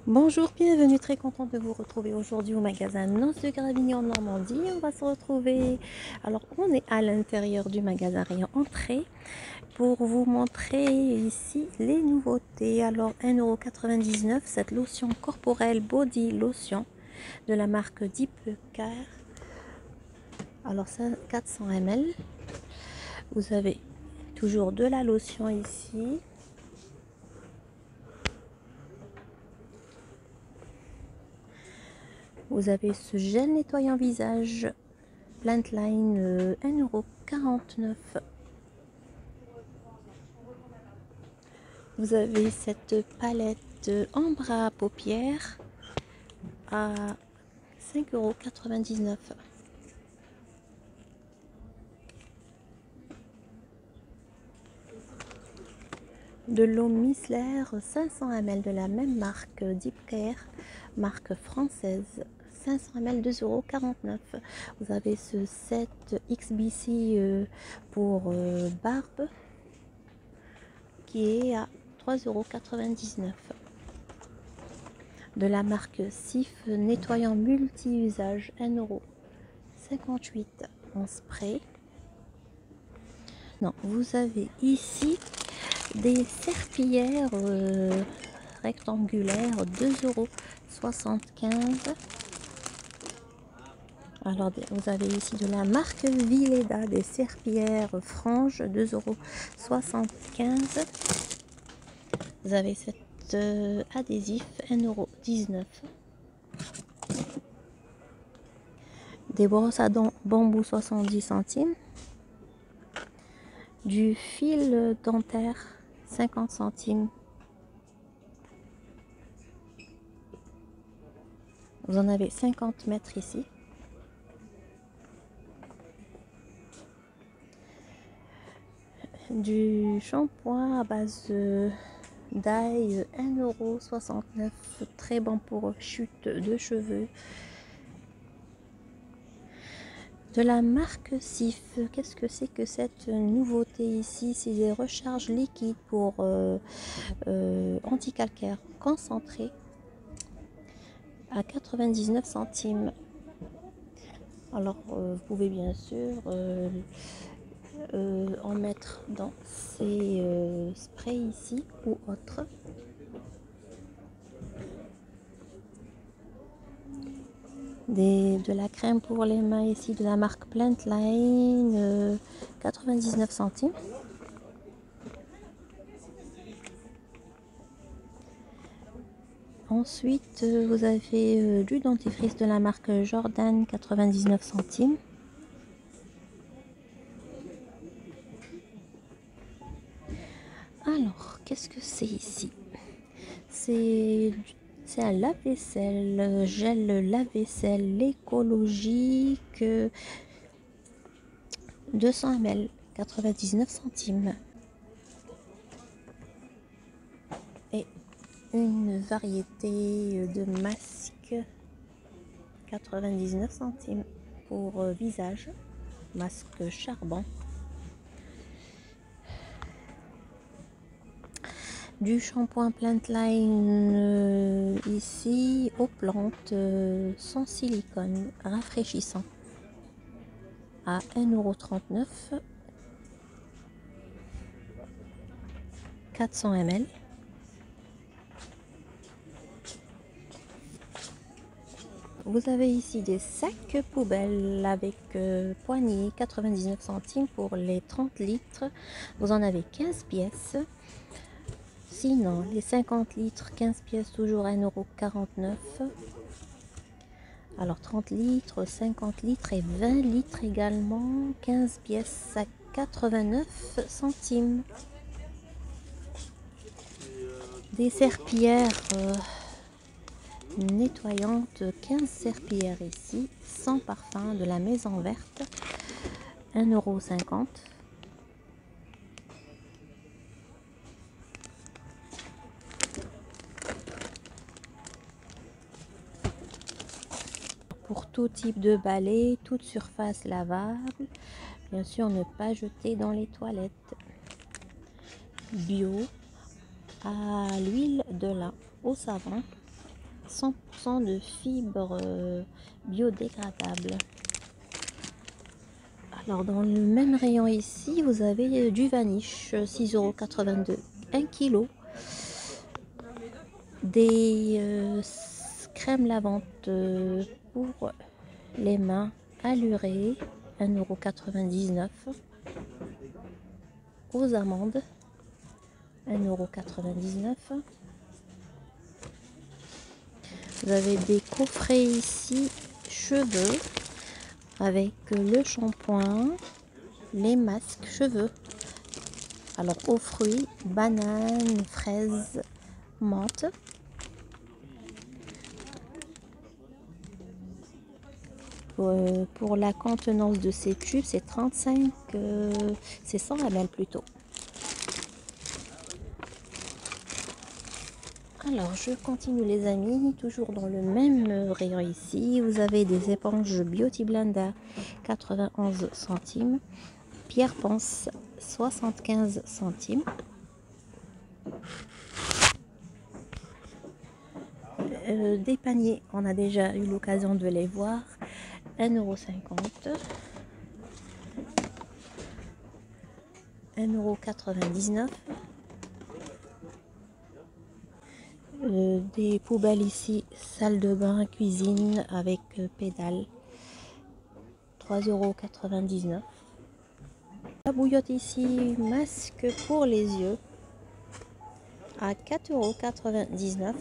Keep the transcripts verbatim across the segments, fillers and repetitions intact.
Bonjour, bienvenue, très contente de vous retrouver aujourd'hui au magasin Noces de Gravigny en Normandie. On va se retrouver, alors on est à l'intérieur du magasin rayon entrée pour vous montrer ici les nouveautés. Alors un euro quatre-vingt-dix-neuf, cette lotion corporelle body lotion de la marque Deep Care. Alors ça, quatre cents millilitres. Vous avez toujours de la lotion ici. Vous avez ce gel nettoyant visage Plant Line euh, un euro quarante-neuf. Vous avez cette palette ambre à paupières à cinq euros quatre-vingt-dix-neuf. De l'eau micellaire cinq cents millilitres de la même marque Deep Care, marque française, cinq cents millilitres, deux euros quarante-neuf. Vous avez ce set X B C euh, pour euh, barbe qui est à trois euros quatre-vingt-dix-neuf. De la marque Sif nettoyant multi-usage, un euro cinquante-huit en spray. Non, vous avez ici des serpillères euh, rectangulaires, deux euros soixante-quinze. Alors vous avez ici de la marque Vileda des serpillères franges, deux euros soixante-quinze. Vous avez cet euh, adhésif, un euro dix-neuf. Des brosses à dents bambou, soixante-dix centimes. Du fil dentaire, cinquante centimes. Vous en avez cinquante mètres ici. Du shampoing à base d'ail, un euro soixante-neuf. Très bon pour chute de cheveux. De la marque Sif, qu'est-ce que c'est que cette nouveauté ici? C'est des recharges liquides pour euh, euh, anti-calcaire concentré à quatre-vingt-dix-neuf centimes. Alors euh, vous pouvez bien sûr euh, euh, en mettre dans ces euh, sprays ici ou autres. Des, de la crème pour les mains ici de la marque Plant Line, euh, quatre-vingt-dix-neuf centimes. Ensuite, vous avez euh, du dentifrice de la marque Jordan, quatre-vingt-dix-neuf centimes. Alors, qu'est-ce que c'est ici? C'est un lave-vaisselle, gel lave-vaisselle écologique, deux cents millilitres, quatre-vingt-dix-neuf centimes. Et une variété de masques, quatre-vingt-dix-neuf centimes pour visage, masque charbon. Du shampoing Plant Line euh, ici aux plantes euh, sans silicone, rafraîchissant à un euro trente-neuf, quatre cents millilitres. Vous avez ici des sacs poubelles avec euh, poignée, quatre-vingt-dix-neuf centimes pour les trente litres. Vous en avez quinze pièces. Sinon, les cinquante litres, quinze pièces, toujours un euro quarante-neuf. Alors trente litres, cinquante litres et vingt litres également, quinze pièces à quatre-vingt-neuf centimes. Des serpillères euh, nettoyantes, quinze serpillères ici, sans parfum de la Maison Verte, un euro cinquante. Pour tout type de balai, toute surface lavable, bien sûr ne pas jeter dans les toilettes. Bio, à l'huile de lin, au savon, cent pour cent de fibres euh, biodégradables. Alors dans le même rayon ici, vous avez du Vanish, six euros quatre-vingt-deux, un kilo. Des euh, crèmes lavante euh, pour les mains allurées, un euro quatre-vingt-dix-neuf. Aux amandes, un euro quatre-vingt-dix-neuf. Vous avez des coffrets ici, cheveux, avec le shampoing, les masques cheveux. Alors aux fruits, bananes, fraises, menthe. Euh, pour la contenance de ces tubes, c'est trente-cinq, euh, c'est cent millilitres plutôt. Alors je continue les amis, toujours dans le même rayon ici. Vous avez des éponges Beauty Blender, quatre-vingt-onze centimes. Pierre Ponce, soixante-quinze centimes. Euh, des paniers, on a déjà eu l'occasion de les voir, un euro cinquante. un euro quatre-vingt-dix-neuf. Euh, des poubelles ici, salle de bain, cuisine avec euh, pédale, trois euros quatre-vingt-dix-neuf. La bouillotte ici, masque pour les yeux, à quatre euros quatre-vingt-dix-neuf,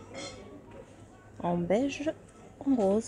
en beige, en rose.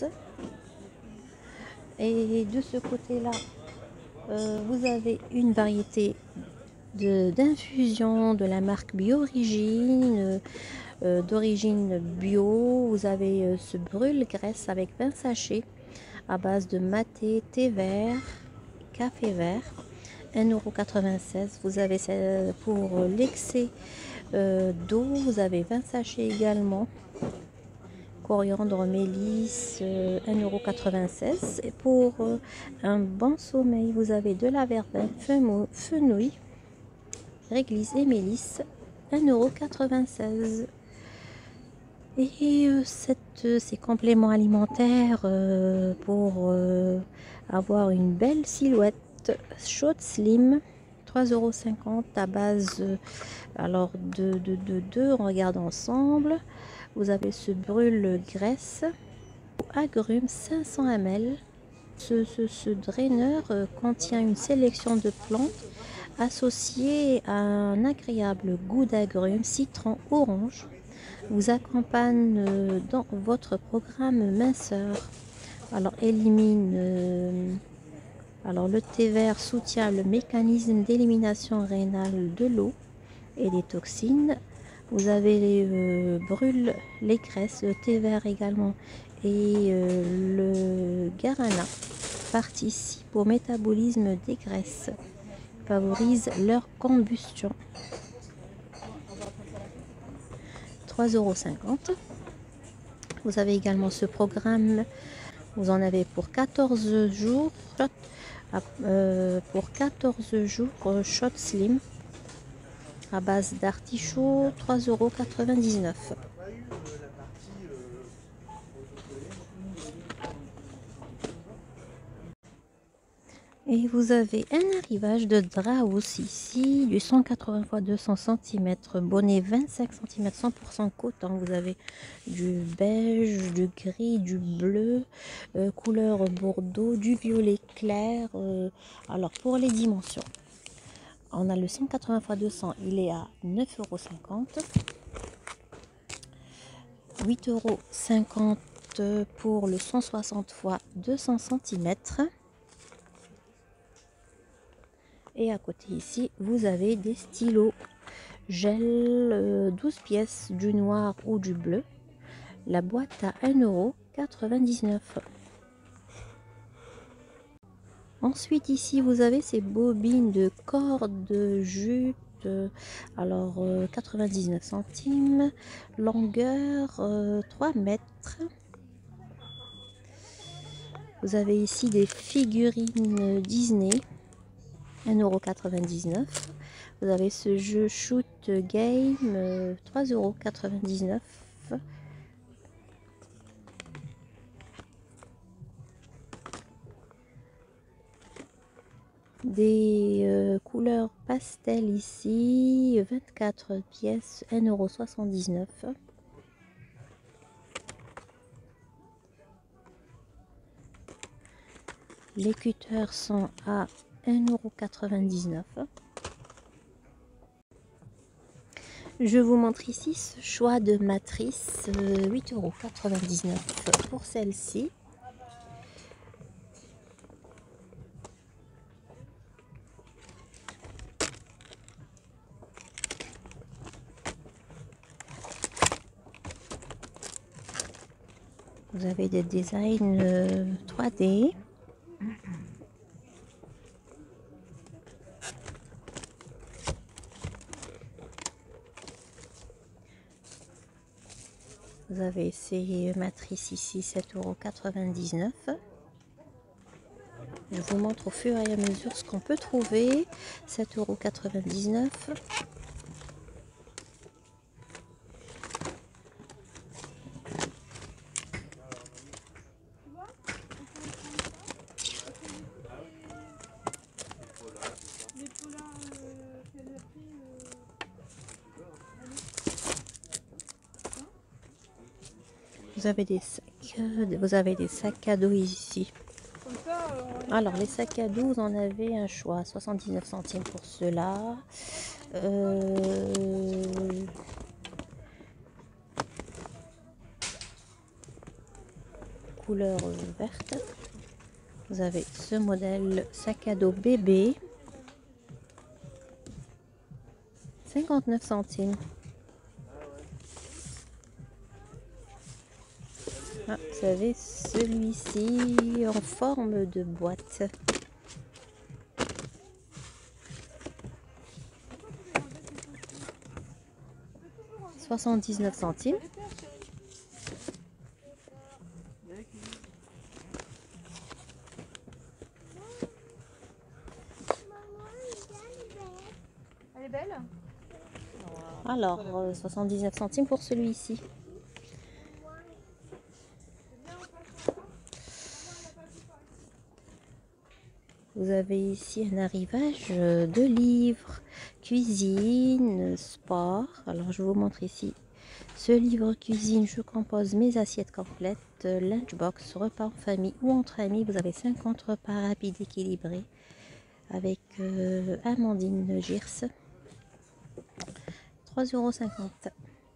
Et de ce côté-là, euh, vous avez une variété d'infusion de, de la marque Biorigine, euh, d'origine bio. Vous avez euh, ce brûle-graisse avec vingt sachets à base de maté, thé vert, café vert, un euro quatre-vingt-seize. Vous avez euh, pour l'excès euh, d'eau, vous avez vingt sachets également. Coriandre, mélisse, euh, un euro quatre-vingt-seize. Et pour euh, un bon sommeil, vous avez de la verveine, fenouil, réglisse et mélisse, un euro quatre-vingt-seize. Et euh, cette, euh, ces compléments alimentaires euh, pour euh, avoir une belle silhouette, Shot Slim, trois euros cinquante à base euh, alors de deux, de, de, de, on regarde ensemble. Vous avez ce brûle graisse, agrumes cinq cents millilitres. Ce, ce, ce draineur euh, contient une sélection de plantes associées à un agréable goût d'agrumes, citron, orange. Vous accompagne euh, dans votre programme minceur. Alors élimine. Euh, alors le thé vert soutient le mécanisme d'élimination rénale de l'eau et des toxines. Vous avez les euh, brûle les graisses, le thé vert également et euh, le guarana participe au métabolisme des graisses, favorise leur combustion. trois euros cinquante. Vous avez également ce programme, vous en avez pour quatorze jours, euh, pour quatorze jours Shot Slim à base d'artichaut, trois euros quatre-vingt-dix-neuf. Et vous avez un arrivage de Draus ici, du cent quatre-vingts par deux cents centimètres, bonnet vingt-cinq centimètres, cent pour cent coton. Vous avez du beige, du gris, du bleu, euh, couleur bordeaux, du violet clair. Euh, alors pour les dimensions, on a le cent quatre-vingts par deux cents, il est à neuf euros cinquante. huit euros cinquante pour le cent soixante par deux cents centimètres. Et à côté ici, vous avez des stylos gel euh, douze pièces, du noir ou du bleu. La boîte à un euro quatre-vingt-dix-neuf. Ensuite ici, vous avez ces bobines de corde jute. Euh, alors euh, quatre-vingt-dix-neuf centimes. Longueur euh, trois mètres. Vous avez ici des figurines Disney. un euro quatre-vingt-dix-neuf. Vous avez ce jeu Shoot Game, euh, trois euros quatre-vingt-dix-neuf. des euh, couleurs pastel ici, vingt-quatre pièces, un euro soixante-dix-neuf. Les cutters sont à un euro quatre-vingt-dix-neuf. Je vous montre ici ce choix de matrice, euh, huit euros quatre-vingt-dix-neuf pour celle-ci. Vous avez des designs euh, trois D. Vous avez ces matrices ici, sept euros quatre-vingt-dix-neuf. Je vous montre au fur et à mesure ce qu'on peut trouver. sept euros quatre-vingt-dix-neuf. Vous avez des sacs, vous avez des sacs à dos ici. Alors les sacs à dos, vous en avez un choix, soixante-dix-neuf centimes pour cela. Euh... Couleur verte. Vous avez ce modèle sac à dos bébé, cinquante-neuf centimes. Ah, vous avez celui-ci en forme de boîte. soixante-dix-neuf centimes. Elle est belle. Alors, euh, soixante-dix-neuf centimes pour celui-ci. Vous avez ici un arrivage de livres, cuisine, sport. Alors, je vous montre ici ce livre cuisine. Je compose mes assiettes complètes, lunchbox, repas en famille ou entre amis. Vous avez cinquante repas rapides équilibrés avec euh, Amandine Girs. trois euros cinquante.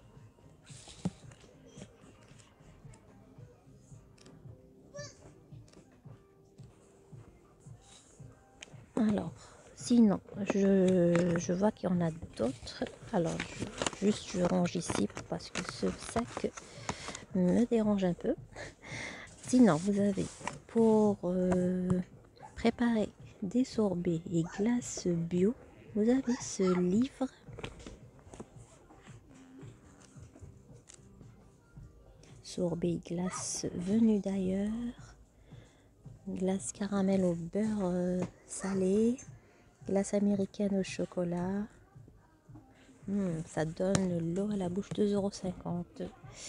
Alors, sinon, je, je vois qu'il y en a d'autres. Alors, je, juste je range ici parce que ce sac me dérange un peu. Sinon, vous avez pour euh, préparer des sorbets et glaces bio, vous avez ce livre. Sorbet et glace venu d'ailleurs. Glace caramel au beurre euh, salé. Glace américaine au chocolat. Mmh, ça donne l'eau à la bouche, deux euros cinquante.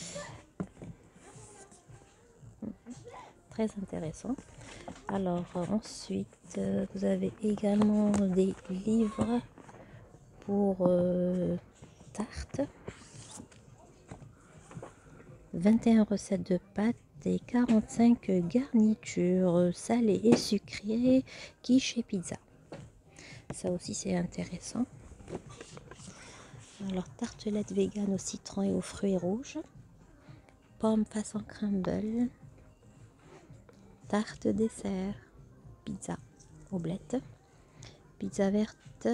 Mmh, très intéressant. Alors ensuite, euh, vous avez également des livres pour euh, tartes. vingt et un recettes de pâtes et quarante-cinq garnitures salées et sucrées quiche et pizza. Ça aussi c'est intéressant. Alors tartelette vegan au citron et aux fruits rouges. Pommes façon crumble. Tarte dessert. Pizza oblette. Pizza verte.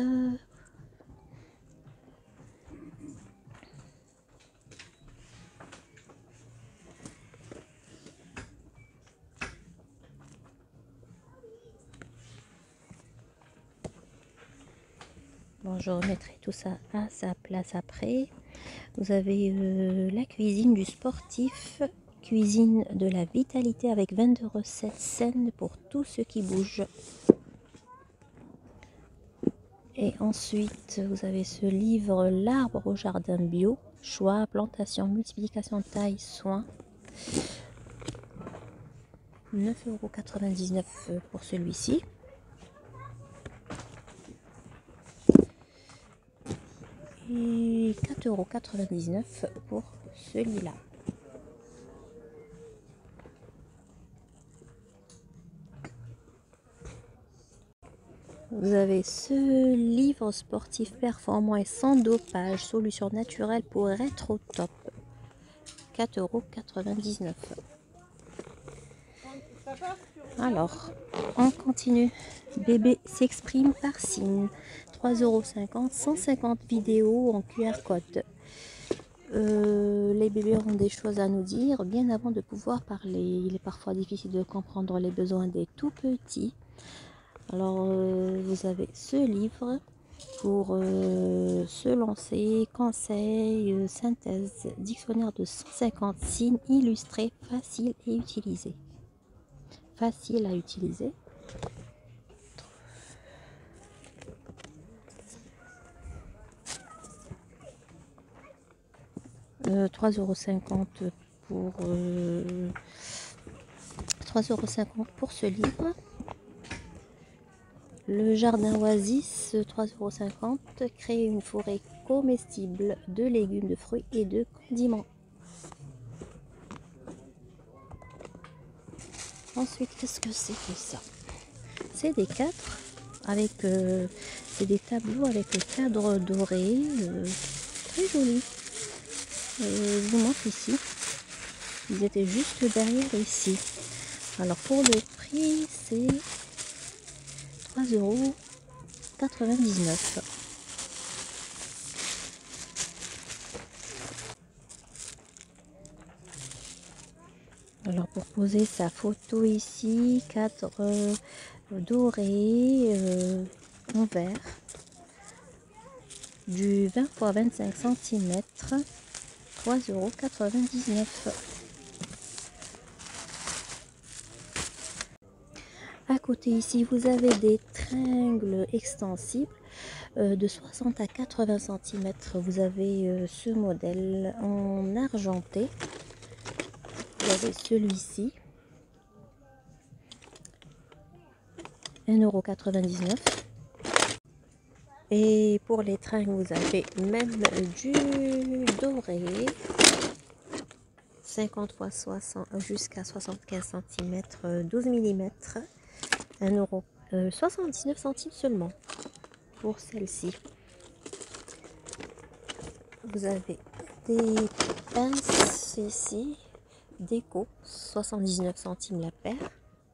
Bon, je remettrai tout ça à sa place après. Vous avez euh, la cuisine du sportif, cuisine de la vitalité avec vingt-deux recettes saines pour tout ce qui bouge. Et ensuite, vous avez ce livre, l'arbre au jardin bio, choix, plantation, multiplication, taille, soins. neuf euros quatre-vingt-dix-neuf pour celui-ci. et quatre euros quatre-vingt-dix-neuf pour celui-là. Vous avez ce livre sportif performant et sans dopage, solution naturelle pour être au top. quatre euros quatre-vingt-dix-neuf. Alors, on continue. Bébé s'exprime par signe. trois euros cinquante, cent cinquante vidéos en Q R code. Euh, les bébés ont des choses à nous dire bien avant de pouvoir parler. Il est parfois difficile de comprendre les besoins des tout petits. Alors, euh, vous avez ce livre pour euh, se lancer, conseils, euh, synthèse, dictionnaire de cent cinquante signes illustrés, facile et utilisé. Facile à utiliser. Euh, trois euros cinquante pour euh, trois euros cinquante pour ce livre. Le jardin oasis, trois euros cinquante. Créer une forêt comestible de légumes, de fruits et de condiments. Ensuite, qu'est-ce que c'est que ça? C'est des cadres avec euh, c'est des tableaux avec le cadre doré, euh, très joli. Euh, je vous montre ici. Ils étaient juste derrière ici. Alors pour le prix, c'est trois euros quatre-vingt-dix-neuf. Alors pour poser sa photo ici, cadre euh, doré euh, en verre du vingt par vingt-cinq centimètres, trois euros quatre-vingt-dix-neuf. À côté ici, vous avez des tringles extensibles euh, de soixante à quatre-vingts centimètres. Vous avez euh, ce modèle en argenté. Vous avez celui-ci, un euro quatre-vingt-dix-neuf. Et pour les tringles, vous avez même du doré, cinquante par soixante jusqu'à soixante-quinze centimètres, douze millimètres, un euro soixante-dix-neuf centimes seulement pour celle-ci. Vous avez des pinces ici, déco, soixante-dix-neuf centimes la paire.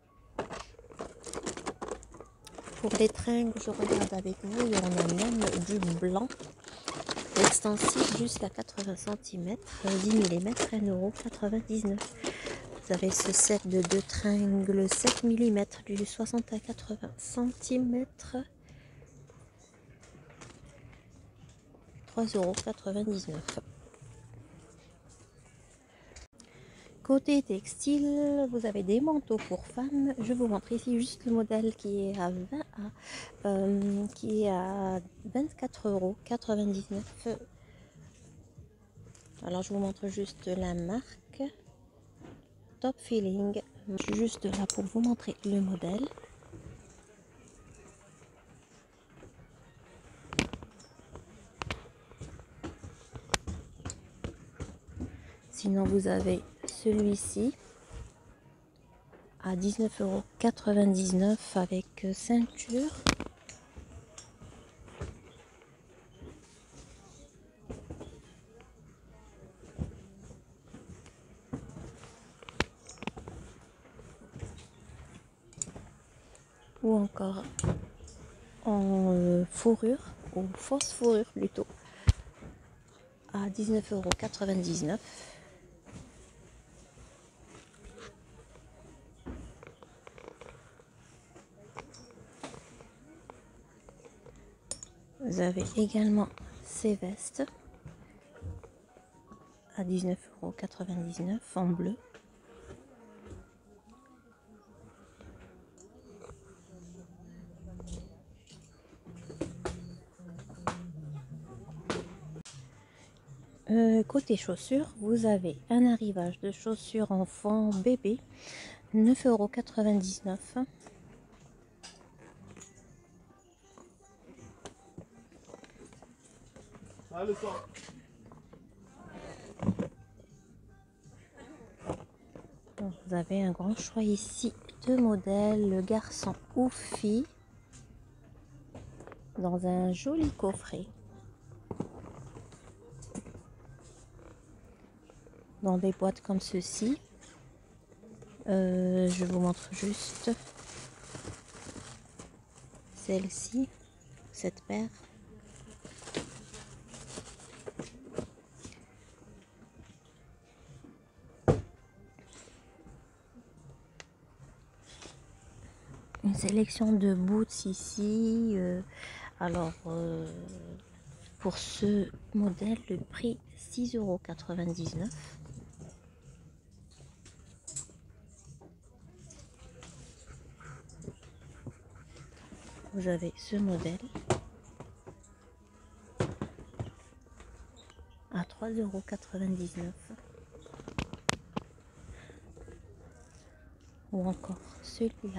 Pour les tringles, je regarde avec vous, il y en a même du blanc, extensible jusqu'à quatre-vingts centimètres, dix millimètres, un euro quatre-vingt-dix-neuf. Vous avez ce set de deux tringles sept millimètres du soixante à quatre-vingts centimètres, trois euros quatre-vingt-dix-neuf. Côté textile, vous avez des manteaux pour femmes. Je vous montre ici juste le modèle qui est à vingt à, euh, qui est à vingt-quatre euros quatre-vingt-dix-neuf. Alors je vous montre juste la marque Top Feeling. Je suis juste là pour vous montrer le modèle. Sinon vous avez celui-ci à dix-neuf euros quatre-vingt-dix-neuf avec ceinture. Ou encore en euh, fourrure, ou fausse fourrure plutôt, à dix-neuf euros quatre-vingt-dix-neuf. Vous avez également ces vestes à dix-neuf euros quatre-vingt-dix-neuf en bleu. Euh, côté chaussures, vous avez un arrivage de chaussures enfant bébé, neuf euros quatre-vingt-dix-neuf. Donc, vous avez un grand choix ici de modèles, le garçon ou fille, dans un joli coffret, dans des boîtes comme ceci. Euh, je vous montre juste celle-ci, cette paire. Une sélection de boots ici. Euh, alors, euh, pour ce modèle, le prix six euros quatre-vingt-dix-neuf. Vous avez ce modèle à trois euros quatre-vingt-dix-neuf. Ou encore celui-là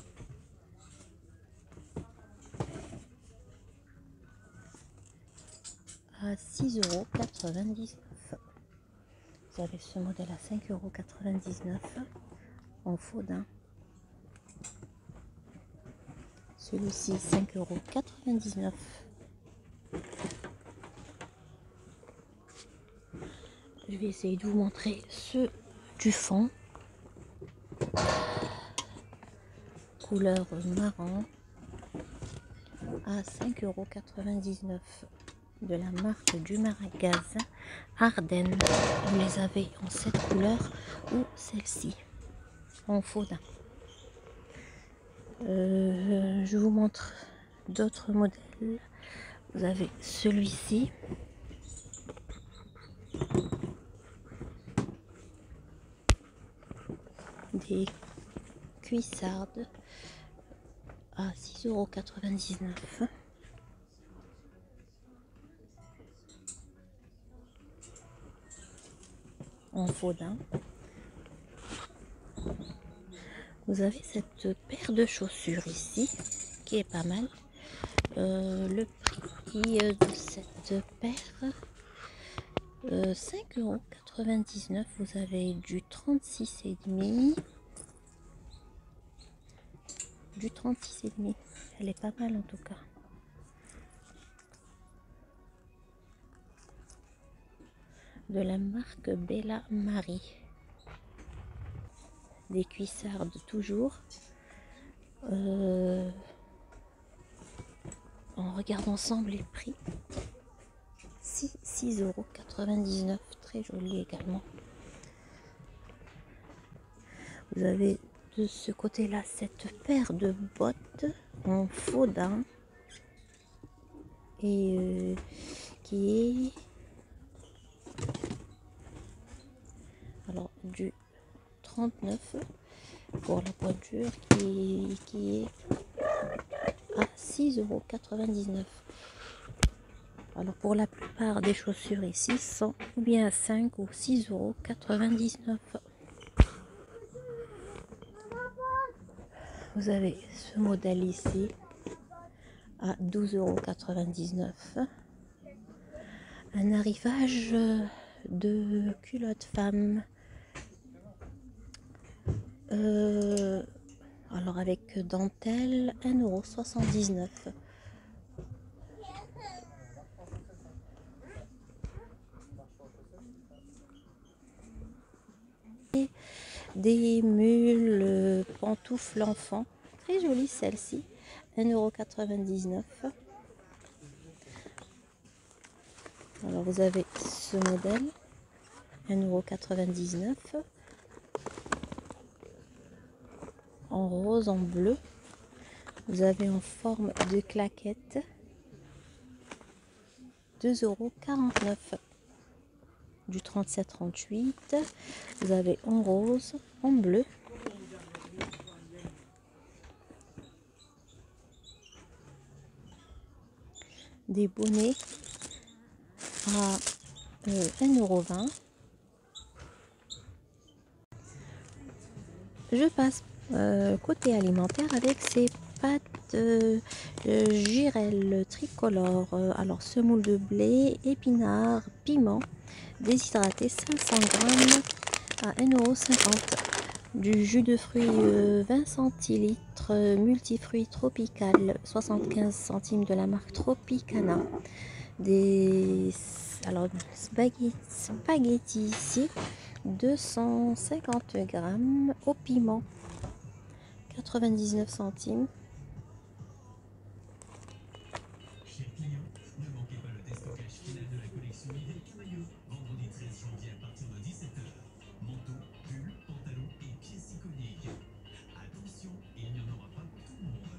à six euros quatre-vingt-dix-neuf. Vous avez ce modèle à cinq euros quatre-vingt-dix-neuf en faux daim. Celui-ci cinq euros quatre-vingt-dix-neuf. Je vais essayer de vous montrer ceux du fond. Couleur marron à cinq euros quatre-vingt-dix-neuf de la marque du magasin Ardennes. Vous les avez en cette couleur ou celle-ci en faux daim. Euh, je vous montre d'autres modèles. Vous avez celui-ci. Des cuissardes à six euros quatre-vingt-dix-neuf. En faux daim. Vous avez cette paire de chaussures ici qui est pas mal. Euh, le prix de cette paire, euh, cinq euros quatre-vingt-dix-neuf. Vous avez du trente-six et demi. Du trente-six et demi. Elle est pas mal en tout cas. De la marque Bella Marie. Des cuissardes toujours. Euh, on regarde ensemble les prix. six euros quatre-vingt-dix-neuf. Très joli également. Vous avez de ce côté-là cette paire de bottes en faux daim. Et euh, qui est alors du trente-neuf pour la pointure qui, qui est à six euros quatre-vingt-dix-neuf. Alors pour la plupart des chaussures ici sont bien à cinq ou six euros quatre-vingt-dix-neuf. Vous avez ce modèle ici à douze euros quatre-vingt-dix-neuf. Un arrivage de culottes femmes. Euh, alors avec dentelle, un euro soixante-dix-neuf. Et des mules pantoufles enfants. Très jolie celle-ci. un euro quatre-vingt-dix-neuf. Alors vous avez ce modèle. un euro quatre-vingt-dix-neuf. En rose, en bleu. Vous avez en forme de claquette. deux euros quarante-neuf. Du trente-sept trente-huit. Vous avez en rose, en bleu. Des bonnets à euh, un euro vingt. Je passe euh, côté alimentaire avec ces pâtes euh, euh, girelle tricolore. Euh, alors semoule de blé, épinards, piment, déshydraté cinq cents grammes à un euro cinquante. Du jus de fruits euh, vingt centilitres, euh, multifruits tropical soixante-quinze centimes de la marque Tropicana. Des alors spaghetti, spaghetti ici deux cent cinquante grammes au piment quatre-vingt-dix-neuf centimes. Chez Client, ne manquez pas le déstockage final de la collection hiver camailleux. Vendredi treize janvier à partir de dix-sept heures. Manteaux, pulls, pantalons et pièces iconiques. Attention, il n'y en aura pas pour tout le monde.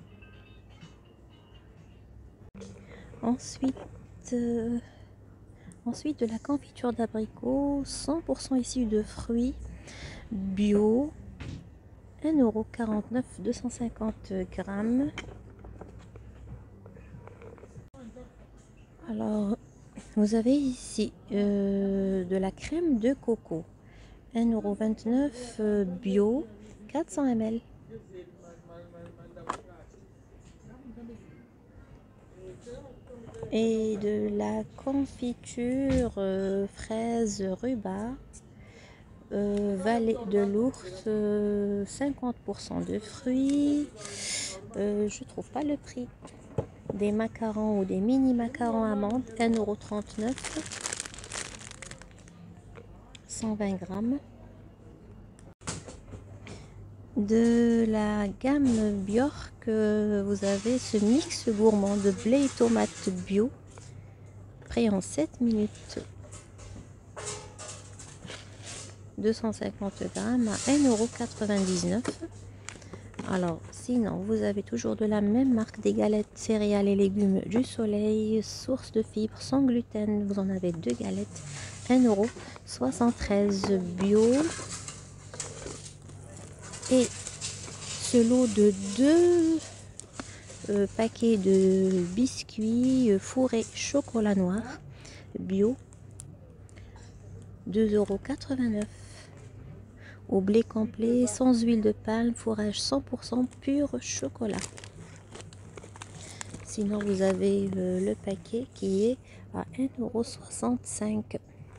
Ensuite, euh, ensuite de la confiture d'abricot cent pour cent issue de fruits bio, un euro quarante-neuf, deux cent cinquante grammes. Alors, vous avez ici euh, de la crème de coco, un euro vingt-neuf euh, bio, quatre cents millilitres. Et de la confiture euh, fraise rhubarbe, euh, vallée de l'ours, euh, cinquante pour cent de fruits. Euh, je trouve pas le prix. Des macarons ou des mini macarons amandes, un euro trente-neuf, cent vingt grammes. De la gamme Bjork, euh, vous avez ce mix gourmand de blé et tomates bio, prêt en sept minutes. deux cent cinquante grammes à un euro quatre-vingt-dix-neuf. Alors, sinon, vous avez toujours de la même marque des galettes céréales et légumes du soleil, source de fibres sans gluten. Vous en avez deux galettes, un euro soixante-treize bio. Et ce lot de deux euh, paquets de biscuits euh, fourrés chocolat noir bio, deux euros quatre-vingt-neuf. Au blé complet, sans huile de palme, fourrage cent pour cent pur chocolat. Sinon, vous avez euh, le paquet qui est à un euro soixante-cinq.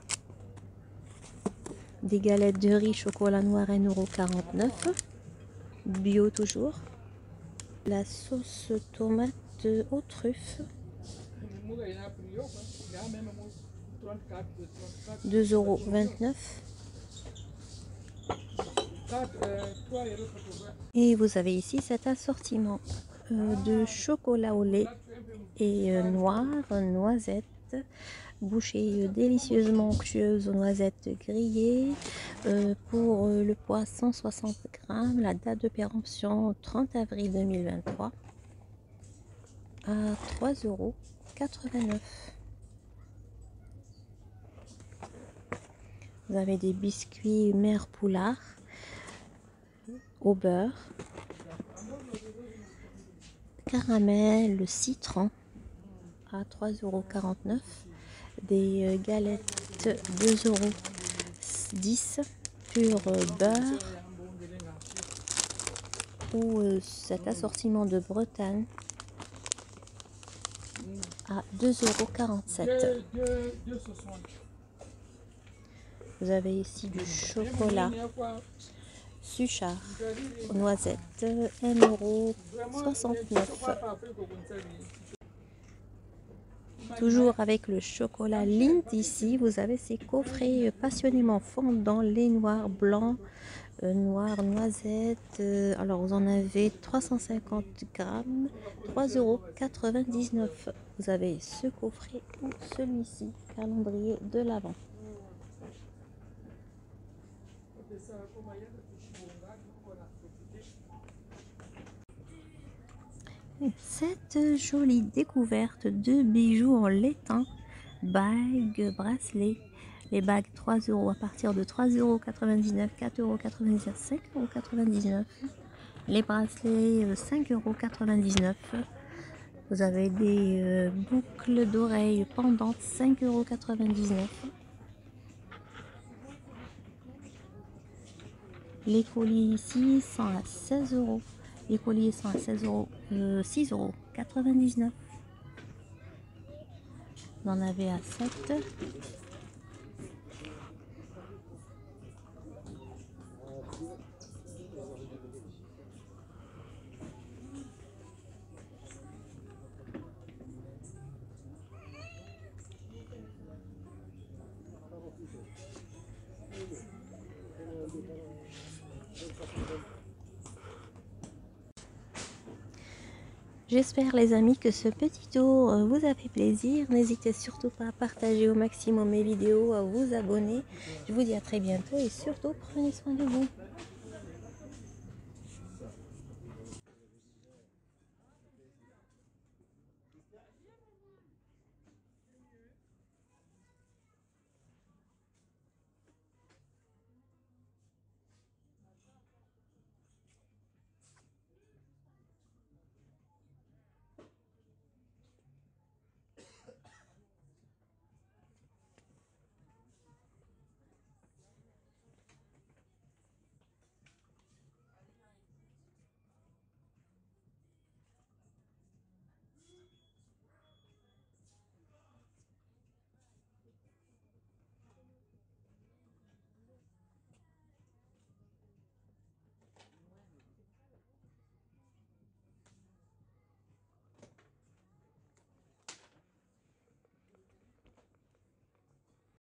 Des galettes de riz chocolat noir, un euro quarante-neuf. Bio toujours. La sauce tomate aux truffes, deux euros vingt-neuf. Et vous avez ici cet assortiment euh, de chocolat au lait et euh, noir, noisette, bouchée délicieusement onctueuse aux noisettes grillées, euh, pour euh, le poids cent soixante grammes, la date de péremption trente avril deux mille vingt-trois à trois euros quatre-vingt-neuf. Vous avez des biscuits Mère Poulard au beurre, caramel, citron à trois euros quarante-neuf. Des euh, galettes deux euros dix pur euh, beurre, ou euh, cet assortiment de Bretagne à deux euros quarante-sept. Vous avez ici du chocolat Suchard noisette, un euro soixante-neuf. Toujours avec le chocolat Lindt ici, vous avez ces coffrets passionnément fondants, lait noir, blanc, euh, noir, noisette. Euh, alors vous en avez trois cent cinquante grammes, trois euros quatre-vingt-dix-neuf. Vous avez ce coffret ou celui-ci, calendrier de l'Avent. Cette jolie découverte de bijoux en laiton, bagues, bracelets. Les bagues trois euros à partir de trois euros quatre-vingt-dix-neuf, quatre euros quatre-vingt-dix-neuf, cinq euros quatre-vingt-dix-neuf. Les bracelets cinq euros quatre-vingt-dix-neuf. Vous avez des euh, boucles d'oreilles pendantes cinq euros quatre-vingt-dix-neuf. Les colis ici sont à seize euros. Les colliers sont à seize euros, euh, six euros quatre-vingt-dix-neuf. Vous en avez à sept. J'espère les amis que ce petit tour vous a fait plaisir. N'hésitez surtout pas à partager au maximum mes vidéos, à vous abonner. Je vous dis à très bientôt et surtout prenez soin de vous.